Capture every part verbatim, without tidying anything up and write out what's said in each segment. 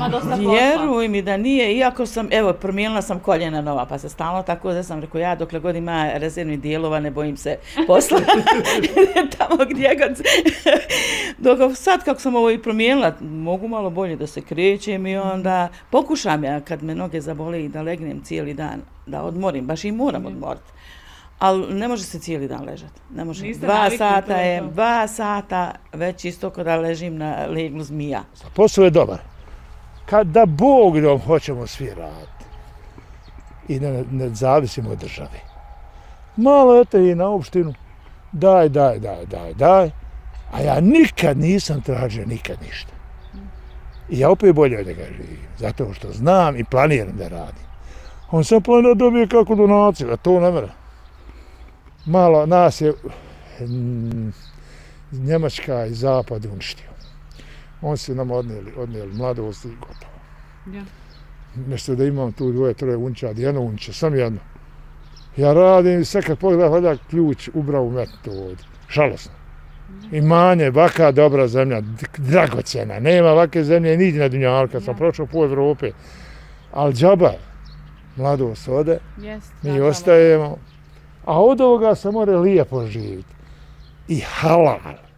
ima dosta posla. Vjeruj mi da nije, iako sam, evo, promijenila sam koljena nova, pa se stalno tako da sam rekao, ja dokle god ima rezervnih dijelova, ne bojim se posla. Tamo gdje god. Dok sad kako sam ovo i promijenila, mogu malo bolje da se krećem i onda pokušam ja kad me noge zabole i da legnem cijeli dan, da odmorim, baš i moram odmoriti. Ali ne može se cijeli dan ležati. Ne može. Niste Dva navikli sata to je, to. dva sata već isto kao da ležim na leglu zmija. Posao je dobar. Kad da Bog da hoćemo svi raditi i ne, ne zavisimo od države. Malo eto i na opštinu, daj, daj, daj, daj, daj, a ja nikad nisam tražio nikad ništa. I ja opet bolje od njega živim, zato što znam i planiram da radim. On sam planira dobije kako donaciju, a to ne mora. Malo nas je mm, Njemačka i Zapad uništio. On su nam odnijeli, odnijeli mladost i gotovo. Ja. Nešto da imam tu dvoje, troje unčadi, jedno unče, sam jedno. Ja radim i sad kad pogledam, valjda ključ ubrao u metu ovdje. Žalosno. Imanje, vaka dobra zemlja, dragocjena. Nema ovake zemlje nigdje na dunjalu, kad sam prošao po Evrope. Ali džaba, mladost ode, Jest, mi nažalost. ostajemo. A od ovoga se mora lijepo živjeti. I halal.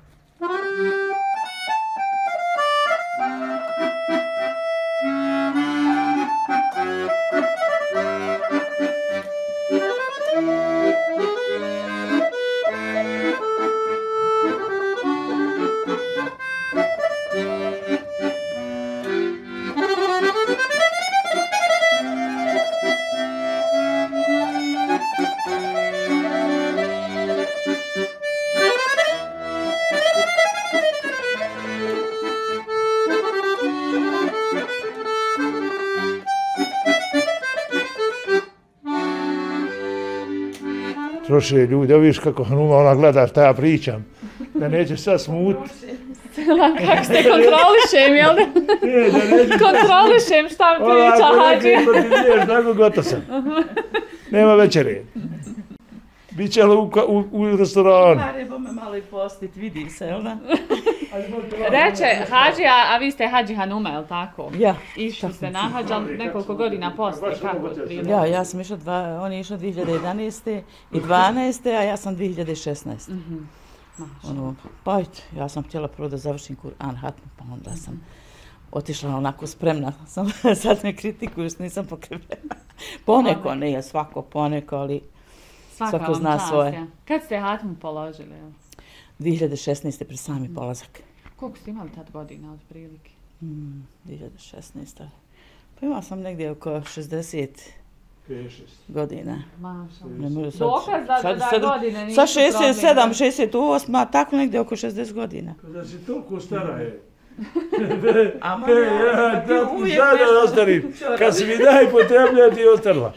Troše ljudi, evo vidiš kako Hanuma ona gleda šta ja pričam. Da neće sad smutiti. Kako ste kontrolišem, jel da? Ne, da neće Kontrolišem šta priča Hadžija. Onako, tako gotov sam. Nema večere. Biće u, u, u restoranu. Treba me malo i postit, vidi se, jel da? Reče Hadžija, a vi ste Hadži Hanuma, jel tako? Ja. Išli ste na Hadž, ali nekoliko godina poslije, kako otprilike? Ja, ja sam išla, dva, on je išao dvije hiljade jedanaeste i dvanaeste, a ja sam dvije hiljade šesnaeste. Mhm. Ono, pa eto, ja sam htjela prvo da završim Kur'an hatmu, pa onda sam otišla onako spremna. Sam, sad me kritikuju što nisam pokrivena. Poneko, nije svako poneko, ali Svaka svako vam zna čast, svoje. ja. Kad ste hatmu položili? Jel? dvije hiljade šesnaeste pred sami polazak. Koliko ste imali tad godina otprilike? Hmm, dvije hiljade šesnaeste. Pa imala sam negdje oko šezdeset godina. Maša. Ne može sad- Dokaz da, sad- da sad- godine nisu Sa šezdeset sedam, problem. šezdeset osam, a tako negdje oko šezdeset godina. Da si toliko stara je. Ama E, ja, ti da uvijek sada nešto ostarim. čoravi. Kad si mi najpotrebnija ti ostarla.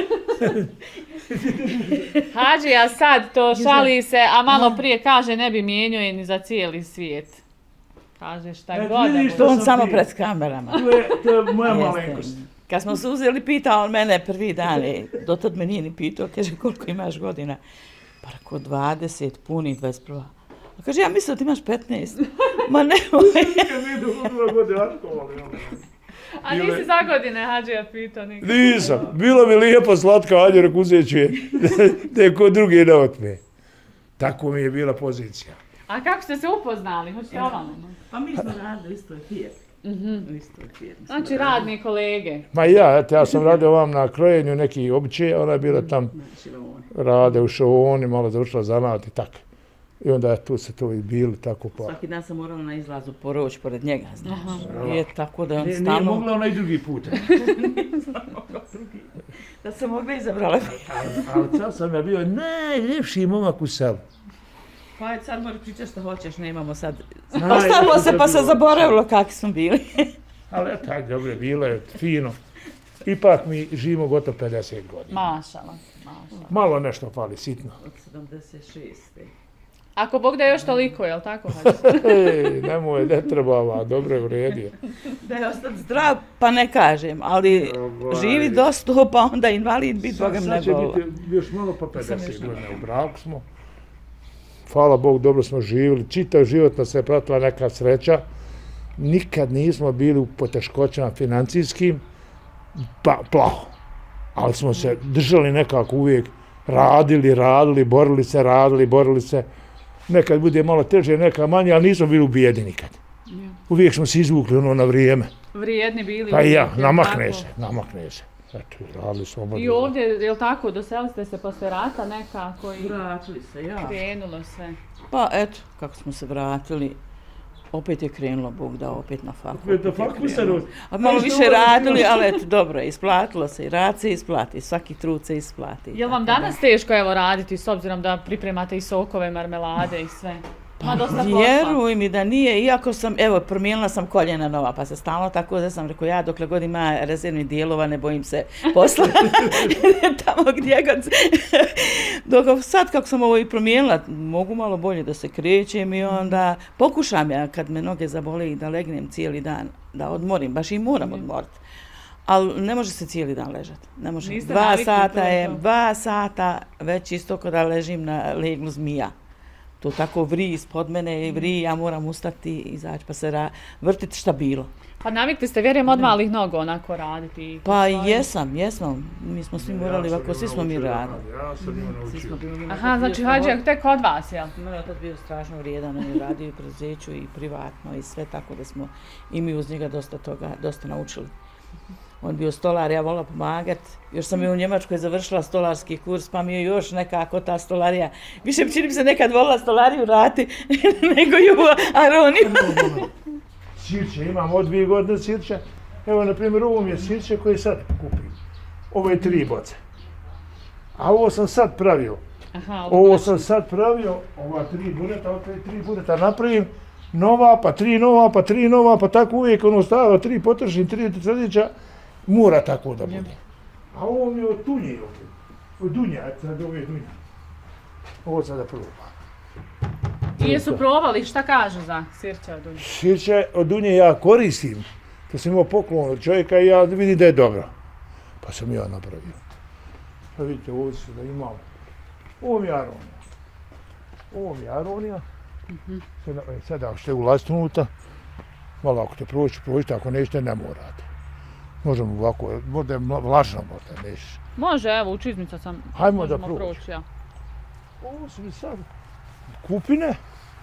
Hadžija sad to šali se, a malo prije kaže ne bi mijenjao je ni za cijeli svijet. Kaže šta E, god. vidiš da To bude. on sam samo ti. pred kamerama. To je, to je moja Jeste. malenkost. Kad smo se uzeli, pitao on mene prvi dan, i dotad me nije ni pitao, kaže koliko imaš godina. Pa rekao dvadeset, puni dvadeset prva. A kaže, ja mislim da ti imaš petnaest. Ma nemoj. Kad mi dogodila godine alkohol. A nisi za godine Hadžija pitao nikad. Nisam. Bilo mi lijepo slatka, ajde rek uzet ću je. Da je ko drugi ne otme. Tako mi je bila pozicija. A kako ste se upoznali? Hoćete ovamo? Pa mi smo radili isto firmi. Mhm. Isto firmi. Znači radni kolege. Ma ja, eto, ja sam radio ovam na krojenju nekih običaja, ona je bila tam, rade u šovoni, malo završila zanat i tako. I onda je tu se to i bili tako pa. Svaki dan sam morala na izlazu poroći pored njega, znaš. I je tako da on Nije, nije stalno... mogla ona i drugi put. Da sam mogla izabrala. Ali, ali sad sam ja bio najljepši momak u selu. Pa je sad moraš pričati što hoćeš, nemamo sad... Aj, Ostavilo se pa to se bilo. zaboravilo kakvi smo bili. Ali eto, ajde, dobro je, bilo je fino. Ipak mi živimo gotovo pedeset godina. Mašala. Mašala. Malo nešto fali, sitno. Od sedamdeset šeste. Ako Bog da još toliko, jel tako Hadžija? Ej, nemoj, ne treba ova, dobro je uredio. Da je ostati zdrav, pa ne kažem, ali Ovaj. živi do sto, pa onda invalid biti, Boga mi ne Sad će bolo. biti još malo pa Sam pedeset još godina u braku smo. Hvala Bogu, dobro smo živjeli. Čitav život nas je pratila neka sreća, nikad nismo bili u poteškoćama financijskim, pa plaho. Ali smo se držali nekako uvijek, radili, radili, borili se, radili, borili se. Nekad bude malo teže, nekad manje, ali nismo bili u bijedi nikad. Uvijek smo se izvukli ono na vrijeme. Vrijedni bili. Pa i ja, namakne se, namakne se. Eto, radili smo. I ovdje, je li tako, doselili ste se posle rata nekako i Vratili se, ja. krenulo sve? Pa eto, kako smo se vratili, opet je krenulo, Bog da, opet na faku. Opet na faku se rodi. A malo više radili, ali eto, dobro, isplatilo se i rad se isplati, svaki trud se isplati. Je li vam danas teško evo raditi s obzirom da pripremate i sokove, marmelade i sve? Ma dosta posla. Vjeruj mi da nije, iako sam, evo, promijenila sam koljena nova, pa se stalno tako da sam rekao, ja dokle god ima rezervnih dijelova, ne bojim se posla. Tamo gdje god. Dok sad kako sam ovo i promijenila, mogu malo bolje da se krećem i onda pokušam ja kad me noge zabole i da legnem cijeli dan, da odmorim, baš i moram odmoriti. Ali ne može se cijeli dan ležati. Ne može. Niste Dva navikli sata to, je, to. dva sata već isto kao da ležim na leglu zmija. To tako vri ispod mene i vri, ja moram ustati i izaći pa se ra, vrtiti šta bilo. Pa navikli ste, vjerujem, od malih nogu onako raditi. Pa jesam, jesam. Mi smo svi morali ovako, svi smo mi radili. Ja sam njima naučio. Aha, znači Hadžija tek od vas, jel? Moj otac bio strašno vrijedan, on je radio i preduzeću i privatno i sve, tako da smo i mi uz njega dosta toga, dosta naučili. On bio stolar, ja volila pomagat. Još sam i u Njemačkoj završila stolarski kurs, pa mi je još nekako ta stolarija. Više čini mi se nekad volila stolariju rati nego ju aroniju. Sirće, imam od dvije godine sirće. Evo, na primjer, ovo mi je sirće koje sad kupim. Ovo je tri boce. A ovo sam sad pravio. Aha, ovo sam sad pravio, ova tri bureta, opet tri bureta napravim. Nova, pa tri nova, pa tri nova, pa tako uvijek ono stalo, tri potrošim, tri sredića. Mora tako da bude. A ovo mi je od tunje, od dunja, sad ovo je dunja. Ovo sad da probam. I jesu probali, šta kažu za sirće od dunje? Sirće od dunje ja koristim. To sam imao poklon od čovjeka i ja vidim da je dobro. Pa sam ja napravio. Pa vidite, ovdje se da imam. Ovo mi je aronija. Ovo mi je aronija. Sada ako ćete ulaziti unutra, malo ako te proći, prođite, ako nećete, ne morate. Možemo ovako, možda je vlažno, možda nećeš. Može, evo, u čizmica sam, hajmo da možemo proći. proći, ja. Ovo su mi sad kupine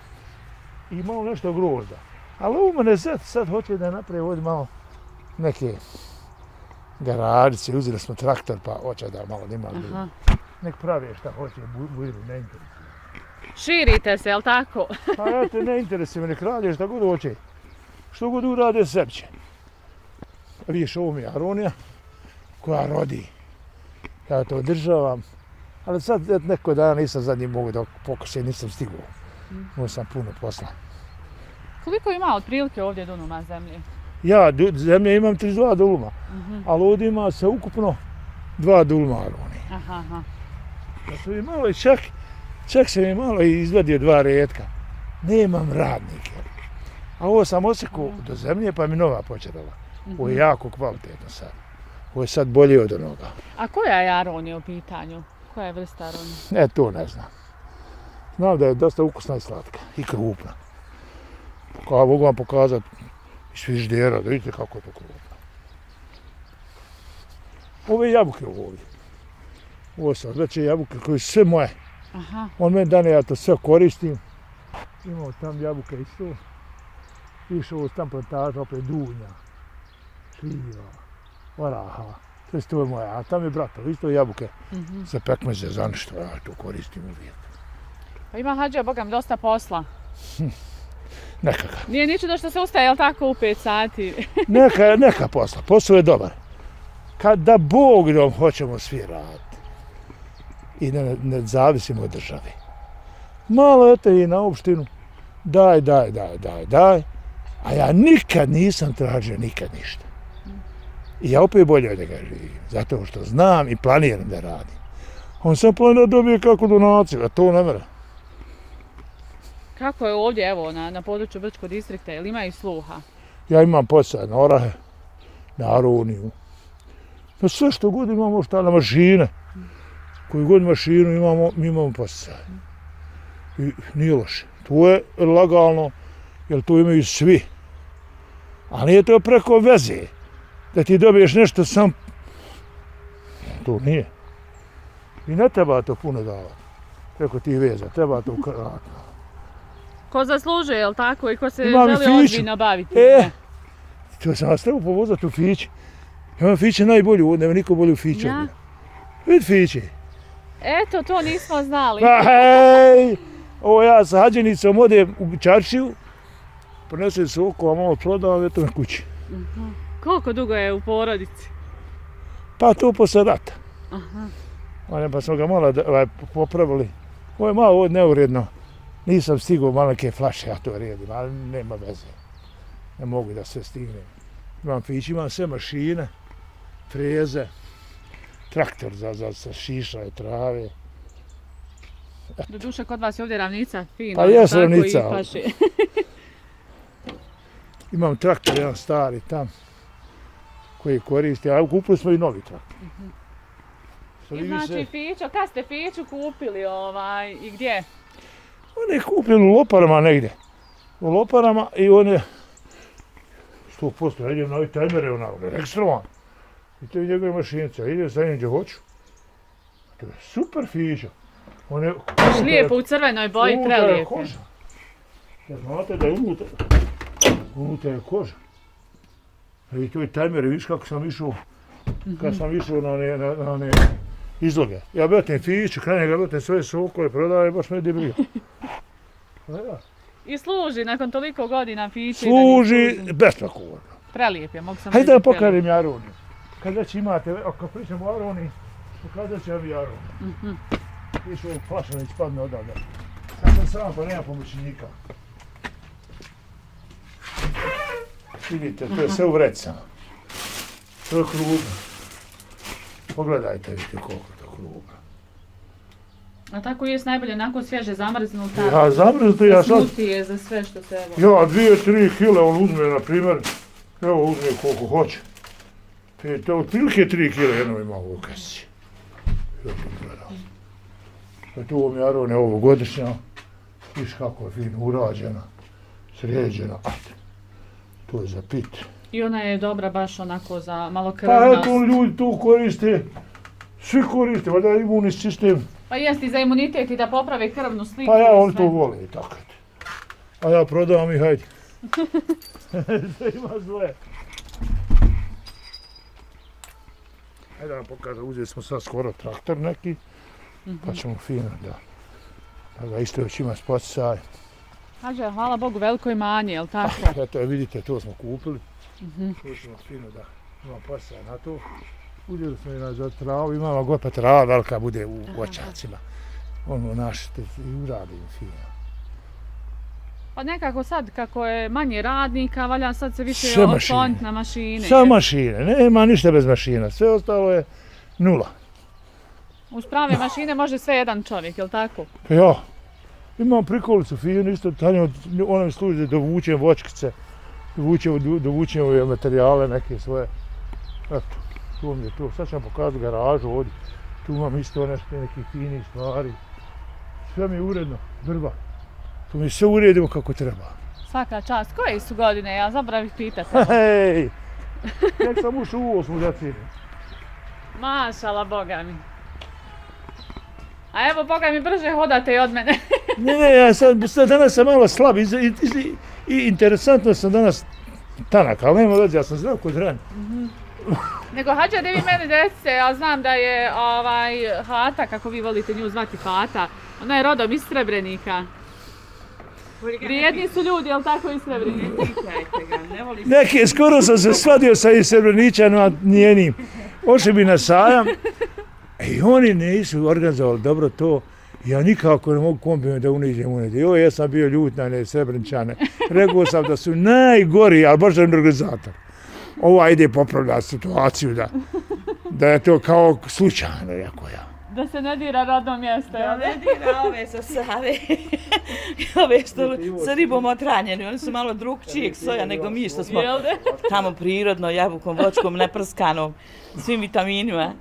i malo nešto grozda. Ali ovo mene sad, sad hoće da napravi ovdje malo neke garažice, uzeli smo traktor pa hoće da malo nima Aha. nek prave šta hoće, budu ne interesuje. Širite se, jel tako? A ja te ne interesuje, nek rade šta god hoće. Što god urade, sebi će. Vidiš, ovo mi je aronija koja rodi. Ja to održavam. Ali sad neko dana nisam zadnji mogu da pokušam, nisam stigao. Imao sam puno posla. Koliko ima otprilike ovdje dunuma zemlje? Ja zemlje imam trideset dva duluma, uh-huh. ali ovdje ima se ukupno dva duluma aronije. Aha, aha. Ja sam i malo i čak, čak sam i malo izvadio dva retka. Nemam radnike. A ovo sam osekao uh-huh. do zemlje pa mi nova početala. Uh-huh. Ovo je jako kvalitetno sad. Ovo je sad bolje od onoga. A koja je aronija u pitanju? Koja je vrsta aronije? E, to ne znam. Znam da je dosta ukusna i slatka i krupna. Kao mogu vam pokazati iz frižidera, da vidite kako je to krupno. Ove jabuke ovdje. Ovo su odveće jabuke koje su sve moje. Aha. On meni dane, ja to sve koristim. Imao tam jabuke isto. Više ovo tam plantaža, opet dunja, šljiva, oraha. Sve to je moje, a tam je bratov, isto jabuke. Mm-hmm. Za pekmeze, za nešto, ja to koristim uvijek. Pa ima Hadžija, Boga mi, dosta posla. Hm. Nekaka. Nije ničudo što se ustaje, jel tako, u pet sati? neka, neka posla, posao je dobar. Kad da Bog dom hoćemo svi raditi i ne, ne zavisimo od države. Malo eto i na opštinu, daj, daj, daj, daj, daj, a ja nikad nisam tražio nikad ništa. I ja opet bolje od njega živim, zato što znam i planiram da radim. On sam planira dobije kako donaciju, a to ne mora. Kako je ovdje, evo, na, na području Brčkog distrikta, jel imaju sluha? Ja imam posao na orahe, na aroniju, na sve što god imamo, šta na mašine. Koju god mašinu imamo, mi imamo posao. I nije loše. To je legalno, jer to imaju svi. Ali nije to preko veze. Da ti dobiješ nešto sam... To nije. I ne treba to puno davati. Preko tih veza. Treba to kratno. Ko zaslužuje, jel tako? I ko se Imam želi fiću. ozbiljno baviti. E, to sam vas trebao povozati u Fići. Imam Fiće najbolju, nema niko bolju Fiću. Ja? Vidi Fiće. Eto, to nismo znali. Pa hej! Ovo ja sa hađenicom odem u čaršiju, ponesem soko, a malo prodam, eto na kući. Uh-huh. Koliko dugo je u porodici? Pa to posle rata. Aha. Pa smo ga malo ovaj, popravili. Ovo je malo ovo neuredno. Nisam stigao malo neke flaše, ja to redim, ali nema veze. Ne mogu da sve stignem. Imam Fić, imam sve mašine, freze, traktor za, za, za šišanje trave. Doduše, kod vas je ovdje ravnica fina. Pa jes tako ravnica, i ali- paše. Imam traktor, jedan stari tam, koji koristi, a kupili smo i novi traktor. Što I vidi znači, se, Fićo, kad ste Fiću kupili ovaj, i gdje? on je kupljen u Loparama negdje. U Loparama i on je sto posto, ja idem na ove tajmere, ona, on je registrovan. I to je njegove mašinice, ja idem sa njim gdje hoću. To je super Fićo. On je... Lijepo u crvenoj boji, unutra je prelijepo. koža. Da znate da je unutra, unutra je koža. I to je tajmer, vidiš kako sam išao, kad sam išao na one, na, na one izloge. Ja betem Fiću, kraj njega betem sve sokole, prodaje, baš me debilio. Pa ja. I služi, nakon toliko godina Fiće. Služi besprekorno. Prelijep je, mogu sam Hajde da reći, pokažem Aroniju. Kad već imate, ako pričamo o Aroniji, pokazat ću vam i Aroniju. Mhm. Više ovog Plašanić padne odavde. Sad sam sam, pa nema pomoćnika. Vidite, to je sve u vrecama. To je krugno. Pogledajte, vidite koliko je to krugno. A tako jest najbolje, onako svježe zamrznuta. Ja zamrznuto, ja sad... Smutije za sve što se evo. Ja, dvije, tri kile on uzme, na primjer, evo uzme koliko hoće. I to otprilike tri kile jedno ima u kasici. Ja to gledam. Pa tu ovom Jarone ovo godišnja, viš kako je fino urađena, sređena, ajde. To je za pit. I ona je dobra baš onako za malo Pa krvnost. eto ljudi tu koriste, svi koriste, valjda imunni sistem. Pa jest i za imunitet i da poprave krvnu sliku. Pa ja i on sve. to vole i tako. A ja prodam i hajde. Sve ima zle. Hajde vam pokažem, uzeli smo sad skoro traktor neki, pa ćemo fino da, da ga isto još ima spoticaj. Kaže, hvala Bogu, veliko imanje, jel tako? Eto, vidite, to smo kupili. To ćemo fino da ima spoticaj na to. Uzeli smo i na za travu, imamo god pa trava velika bude u voćacima. Ono naše te i uradimo fino. Pa nekako sad, kako je manje radnika, valja sad se više Sve osloniti mašine. na mašine. Samo mašine, nema ništa bez mašina, sve ostalo je nula. Uz prave mašine može sve jedan čovjek, jel tako? Pa ja, imam prikolicu finu, isto tanjo, ona mi služi da dovučem voćkice, dovučem, dovučem ove materijale neke svoje. Eto, to mi je to. Sad ću vam pokazati garažu ovdje. Tu imam isto nešto, nekih finih stvari. Sve mi je uredno, drva. Tu mi sve uredimo kako treba. Svaka čast. Koje su godine? Ja zaboravih pitati. Hej! Tek sam ušao u osmu deceniju. Mašala, Boga mi. A evo, Boga mi, brže hodate i od mene. Ne, ne, ja sad, sad danas sam malo slab i, i, i, i interesantno sam danas tanak, ali nema veze, ja sam zdrav kod ran. Nego, hađa, da vi meni recite, ja znam da je ovaj, Hata, kako vi volite nju zvati Hata, ona je rodom iz Srebrenika. Vrijedni su ljudi, jel tako, iz Srebrenika? Neke, skoro sam se svadio sa i Srebreničanima njenim. Ošli bi na sajam i oni nisu organizovali dobro to. Ja nikako ne mogu kombinati da uniđem uniđem. Joj, ja sam bio ljut na ne Srebreničane. Rekao sam da su najgori, ali baš da je organizator. Ova ide popravljati situaciju, da, da je to kao slučajno, rekao ja. Da se ne dira rodno mjesto, jel? Da ne dira ove sa Save, ove što sa ribom otranjeni, oni su malo drugčijeg soja nego mi što smo Jel da? tamo prirodno, jabukom, voćkom, neprskanom, svim vitaminima.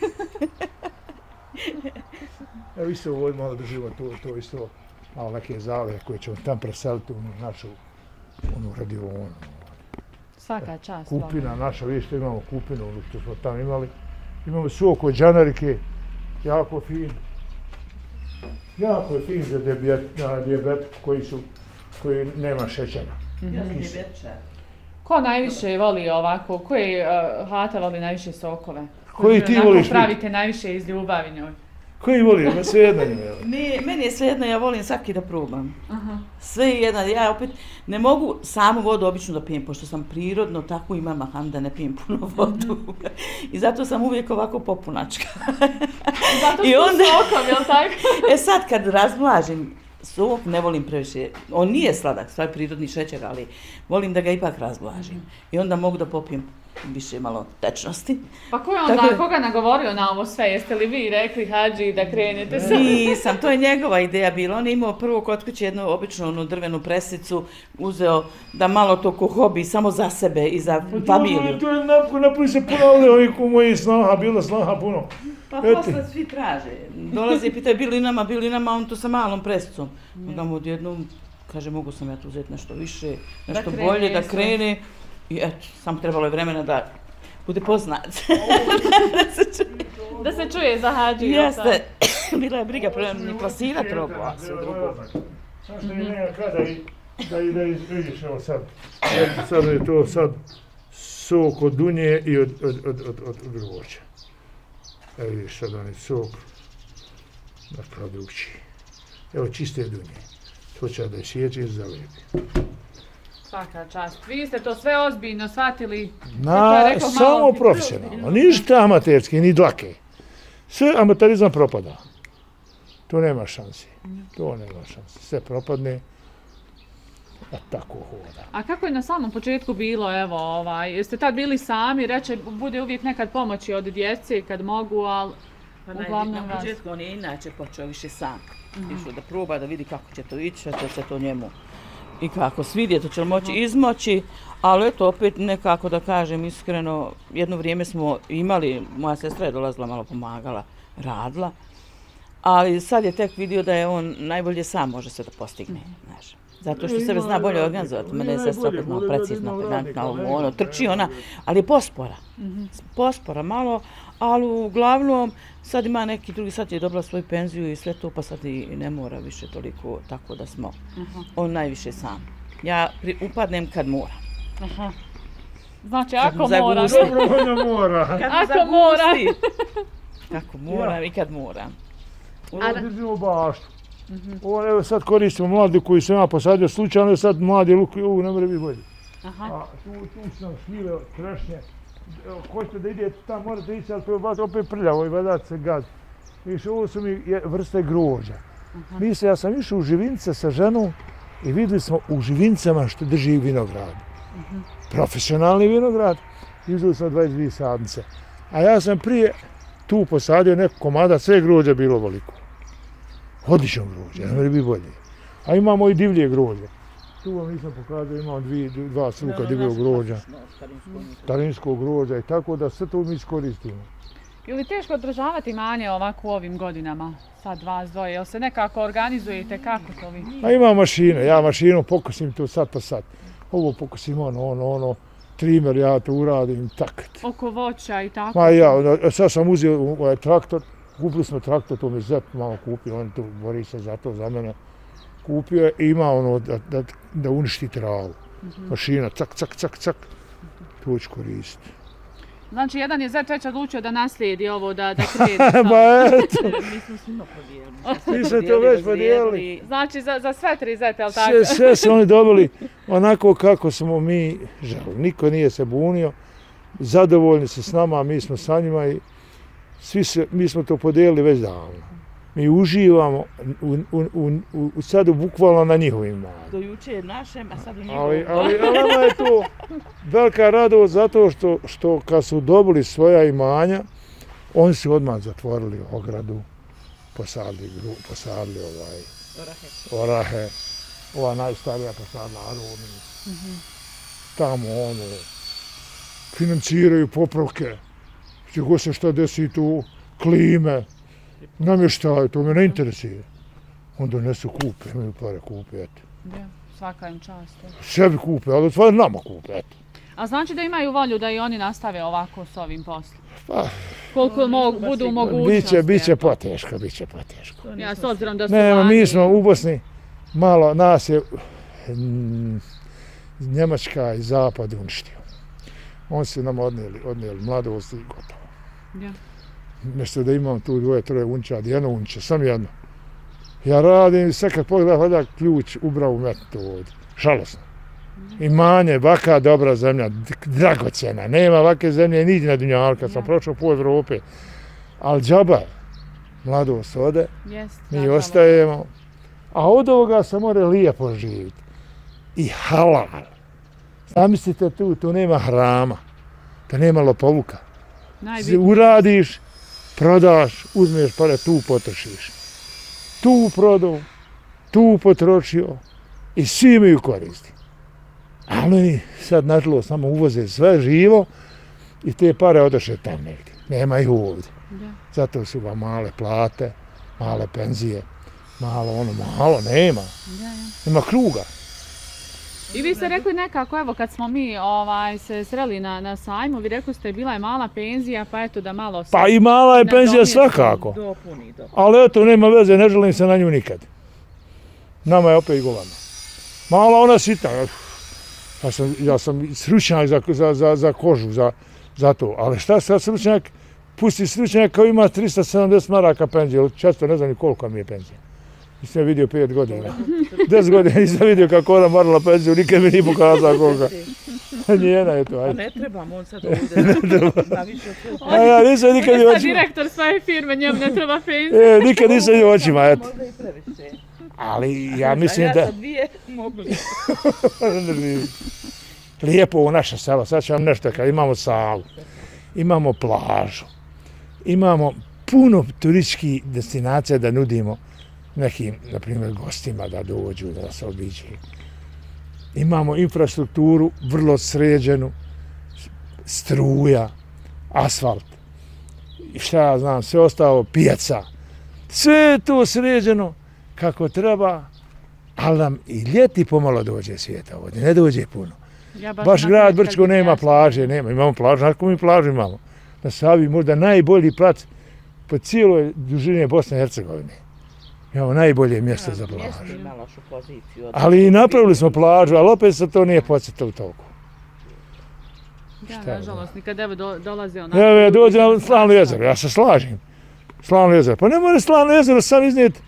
Evo isto ovdje malo držimo to, to isto malo neke zalihe koje ćemo tam preseliti u našu onu radionu. Svaka čast. Kupina naša, vi što imamo kupinu, ono što smo tamo imali. Imamo sok od džanarike, jako fin. Jako je fin za dijabetik koji su, koji nema šećera. Ja sam dijabetičar. Ko najviše voli ovako, koji uh, hata voli najviše sokove? Koji ti voliš? Pravite najviše iz ljubavi njoj? Koji voli? Ma sve jedno njima. Ne, meni je sve jedno, ja volim svaki da probam. Aha. Sve jedno, ja opet ne mogu samu vodu obično da pijem, pošto sam prirodno tako imam maham da ne pijem puno vodu. I zato sam uvijek ovako popunačka. Zato što onda... sokom, jel tako? E sad kad razvlažim sok, ne volim previše, on nije sladak, stvar prirodni šećer, ali volim da ga ipak razvlažim. I onda mogu da popijem više malo tečnosti. Pa ko je onda, tako... koga nagovorio na ovo sve? Jeste li vi rekli Hadži da krenete sa... Nisam, to je njegova ideja bila. On je imao prvo kod kuće jednu običnu onu drvenu presicu, uzeo da malo to ko hobi, samo za sebe i za familiju. To je napuno se ponavljaju ovih ko moji snaha, bila snaha puno. Pa posle svi traže. Dolaze i pitaju bili nama, bili nama, on to sa malom presicom. Onda mu odjednom kaže mogu sam ja tu uzeti nešto više, nešto da bolje, da krene. I eto, samo trebalo je vremena da bude poznat. Da se čuje za Hadži. Jeste, bila je briga prema ni plasirati robu, a sve drugo. Samo što je nema kada i da i da vidiš, evo sad. Sad je to sad sok od dunje i od, od, od, od, od grožđa. Evo vidiš sad onaj sok na produkciji. Evo čiste dunje. To će da je sjeći i zalepi. Svaka čast. Vi ste to sve ozbiljno shvatili? Na, rekao, samo malo... profesionalno. Ništa amaterski, ni dlake. Sve amaterizam propada. To nema šansi. To nema šansi. Sve propadne. A tako hoda. A kako je na samom početku bilo, evo, ovaj, jeste tad bili sami, reče, bude uvijek nekad pomoći od djece kad mogu, ali pa uglavnom... Na početku on je inače počeo više sam. Uh-huh. Išao da proba, da vidi kako će to ići, što se to njemu i kako svidjeti, će li moći izmoći, ali eto, opet nekako da kažem iskreno, jedno vrijeme smo imali, moja sestra je dolazila, malo pomagala, radila, ali sad je tek vidio da je on najbolje sam može se da postigne, znaš. Zato što sebe zna bolje organizovati, mene je sestra opet malo precizna, pedantna, ono, trči ona, ali je pospora, pospora malo, ali uglavnom sad ima neki drugi, sad je dobila svoju penziju i sve to, pa sad i ne mora više toliko, tako da smo, on najviše sam. Ja upadnem kad mora. Aha. Znači, ako mora. Dobro, mora. Ako mora. Ako mora i kad mora. Ovo držimo baštu. Ovo, evo sad koristimo mladu koju sam ja posadio slučajno, sad mladi luki, ovo ne mora biti bolje. A tu, tu sam šljive, trešnje. Hoćete da idete tam, morate ići, ali to je opet prljavo i vadat se gad. Viš, ovo su mi vrste grožđa. Mi se, ja sam išao u Živince sa ženom i vidjeli smo u Živincama što drži vinograd. Profesionalni vinograd. Vidjeli smo dvadeset dvije sadnice. A ja sam prije tu posadio neko komada, sve grožđa bilo veliko. Odlično grožđe, ne mora biti bolje. A imamo i divlje grožđe. Tu vam nisam pokazao, imamo dvije, dva struka divljeg grožđa, starinskog grožđa i tako da sve to mi iskoristimo. Je li teško održavati imanje ovako u ovim godinama, sad vas dvoje, jel se nekako organizujete, kako to vi? A imam mašine, ja mašinom pokosim to sad pa sad. Ovo pokosim ono, ono, ono, trimer ja to uradim, tak. Oko voća i tako? Ma ja, sad sam uzeo ovaj traktor, kupili smo traktor, to mi zet malo kupio, on tu bori se za to, za mene. Kupio je i ima ono da, da, da uništi travu. Uh-huh. Mašina, cak, cak, cak, cak, to ću koristiti. Znači, jedan je zet već odlučio da naslijedi ovo, da, da krene. Ba eto! Mi smo svima podijelili. Mi smo to već podijelili. Znači, za, za sve tri zete, jel tako? Sve, sve su oni dobili onako kako smo mi želi. Niko nije se bunio, zadovoljni su s nama, mi smo sa njima i svi se, mi smo to podijelili već davno. Mi uživamo u, u, u, u, sad bukvalno na njihovim imanjima. Do juče je našem, a sad u njihovom. Ali, ali, ali nama je to velika radost zato što, što kad su dobili svoja imanja, oni su odmah zatvorili ogradu, posadili, posadili ovaj, orahe. orahe, ova najstarija posadila aromi. Mm-hmm. Tamo ono, financiraju popravke, gdje se šta desi tu, klime. Namještaj, to me ne interesuje. Onda nesu kupe, imaju pare kupe, eto. Ja, svaka im čast. Sebi kupe, ali stvari nama kupe, eto. A znači da imaju volju da i oni nastave ovako s ovim poslom? Pa, Koliko mogu, budu mogućnosti? biće, biće poteško, biće poteško. Ja, s obzirom da su Nema, mladi. mi smo u Bosni, malo nas je mm, Njemačka i Zapad uništio. Oni su nam odnijeli, odnijeli mladost i gotovo. Ja. Mjesto da imam tu dvoje, troje unčadi, jedno unče, sam jedno. Ja radim i sad kad pogledam, hvala ključ ubrao u metu ovdje. Žalosno. Imanje, vaka dobra zemlja, dragocjena. Nema ovake zemlje nigdje na dunjalu, kad sam prošao po Evrope. Ali džaba, mladost ode, Jest, mi nažalost. ostajemo. A od ovoga se more lijepo živjeti. I halal. Zamislite tu, tu nema hrama, tu nema lopovluka. Najbitnije. Uradiš, prodaš, uzmeš pare, tu potrošiš. Tu prodao, tu potrošio i svi imaju koristi. Ali sad nažalost samo uvoze sve živo i te pare odoše tamo negdje. Nema ih ovdje. Da. Zato su vam male plate, male penzije, malo ono, malo nema. Da, ja. Nema kruga. I vi ste rekli nekako, evo kad smo mi ovaj, se sreli na, na sajmu, vi rekli ste bila je mala penzija, pa eto da malo se... Pa i mala je penzija nadomjesti. svakako. Dopuni, dopuni. Ali eto, nema veze, ne želim se na nju nikad. Nama je opet golama. Mala ona sitna. Ja sam, ja sam stručnjak za, za, za, za kožu, za, za to. Ali šta sad stručnjak? Pusti stručnjak kao ima tristo sedamdeset maraka penzije. Često ne znam ni koliko mi je penzija. Nisam vidio pet godina. Deset godina nisam vidio kako ona morala penziju, nikad mi nije pokazao koliko. Njena je to, Pa ajde. ne trebam, on sad ovdje na više od A ja nisam nikad On ni je sad očima. direktor svoje firme, njemu ne treba penzija. E, nikad nisam ni očima, eto. možda i previše. Ali ja mislim A ja da... sa dvije mogu li. Lijepo u naše selo, sad ću vam nešto kad imamo salu, imamo plažu, imamo puno turističkih destinacija da nudimo nekim, na primjer, gostima da dođu, da se obiđe. Imamo infrastrukturu vrlo sređenu, struja, asfalt, i šta ja znam, sve ostalo, pijaca. Sve je to sređeno kako treba, ali nam i ljeti pomalo dođe svijeta ovdje, ne dođe puno. Ja Baš na grad kraju kad Brčko bi nema ja- plaže, nema, imamo plažu, znaš koju mi plažu imamo? Na Savi možda najbolji plac po cijeloj dužini Bosne i Hercegovine. Imamo najbolje mjesto za plažu. Mjesto ima lošu poziciju. od- Ali i napravili smo plažu, ali opet se to nije podsjetilo toliko. Da, Šta je nažalost, nikad evo do, dolaze onako... Evo ja ljudi dođem na iz Slavno Brača. jezero, ja se slažem. Slavno jezero, pa ne mora Slavno jezero sam iznijeti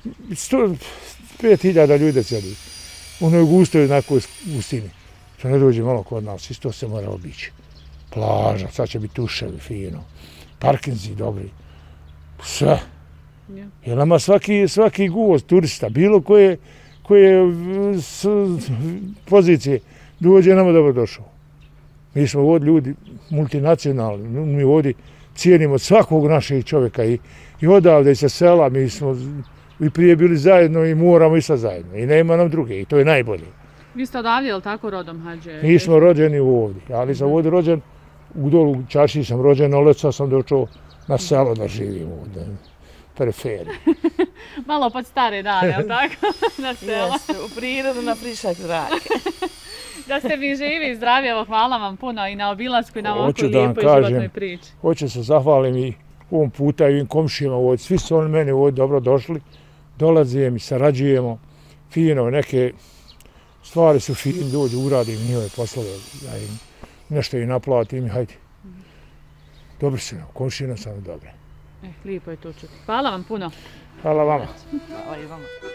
pet hiljada ljudi sjedi. U onoj gustoj onakoj gustini. Što ne dođe malo kod nas, isto se mora obići. Plaža, sad će biti tuševi, fino. Parkinzi dobri. Sve. Ja. Jer nama svaki, svaki gost, turista, bilo koje, koje s, pozicije dođe nama dobro došao. Mi smo ovdje ljudi multinacionalni, mi ovdje cijenimo svakog našeg čovjeka i, i odavde i sa sela, mi smo i prije bili zajedno i moramo i sad zajedno. I nema nam druge i to je najbolje. Vi ste odavdje, je li tako, rodom Hadže? Mi smo rođeni ovdje. Ja nisam ovdje rođen, u dolu u Čaši sam rođen, ali sad sam došao na selo da živim ovdje. Periferiji. Malo pod stare dane, je li tako? Na sela. Jeste, u prirodu na frišak zrak. Da ste vi živi i zdravi, evo hvala vam puno i na obilasku i na ovako Hoću da vam lijepoj kažem, životnoj priči. Hoću se zahvalim i ovom puta i ovim komšijama ovdje. Svi su oni meni ovdje dobro došli. Dolazimo i sarađujemo. Fino, neke stvari su fine, dođu, uradim njihove poslove. Ja im nešto i naplatim i hajde. Dobri su nam, komšije nam su nam dobre. Eh, lijepo je to čuti. Hvala vam puno. Hvala vama. Hvala i vama.